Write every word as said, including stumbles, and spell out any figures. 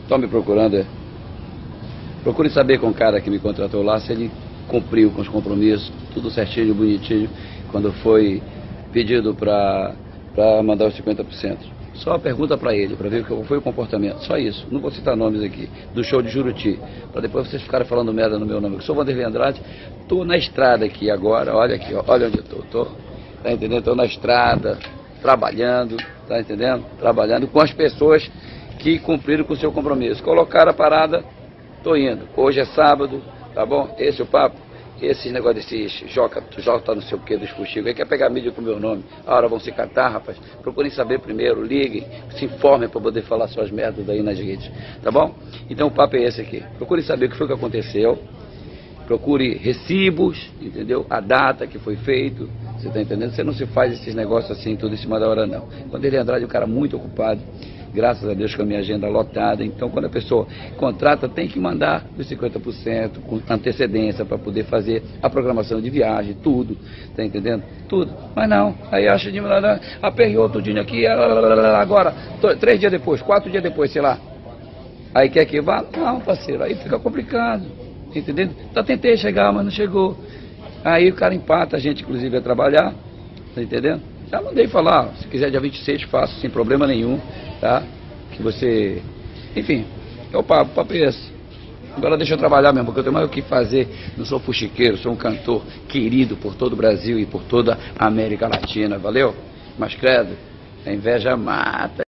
Estão me procurando, é? Procure saber com o cara que me contratou lá se ele cumpriu com os compromissos, tudo certinho, bonitinho, quando foi pedido para mandar os cinquenta por cento. Só pergunta para ele, para ver qual foi o comportamento. Só isso. Não vou citar nomes aqui, do show de Juruti, para depois vocês ficarem falando merda no meu nome. Eu sou Vanderlei Andrade, estou na estrada aqui agora, olha aqui, ó, olha onde eu estou. Tô, tá entendendo? Estou na estrada, trabalhando, tá entendendo? Trabalhando com as pessoas que cumpriram com o seu compromisso. Colocaram a parada, estou indo. Hoje é sábado, tá bom? Esse é o papo. Esse negócio desses Joca, Jota não sei o que, dos fuxigos, aí quer pegar mídia com o meu nome. A hora vão se catar, rapaz. Procurem saber primeiro, liguem, se informem para poder falar suas merdas aí nas redes, tá bom? Então o papo é esse aqui. Procurem saber o que foi que aconteceu. Procure recibos, entendeu? A data que foi feito, você tá entendendo? Você não se faz esses negócios assim, tudo em cima da hora, não. Quando ele Andrade é um cara muito ocupado, graças a Deus com a minha agenda lotada, então quando a pessoa contrata tem que mandar os cinquenta por cento com antecedência para poder fazer a programação de viagem, tudo, tá entendendo? Tudo, mas não, aí acha de mandar, aperreou tudinho aqui, agora, três dias depois, quatro dias depois, sei lá, aí quer que vá? Não, parceiro, aí fica complicado, entendendo? Então tentei chegar, mas não chegou, aí o cara empata a gente inclusive a trabalhar, tá entendendo? Já mandei falar, se quiser dia vinte e seis faço, sem problema nenhum, tá? Que você... Enfim, é o papo, o papo é esse. Agora deixa eu trabalhar mesmo, porque eu tenho mais o que fazer. Não sou fuxiqueiro, sou um cantor querido por todo o Brasil e por toda a América Latina, valeu? Mas credo, a inveja mata.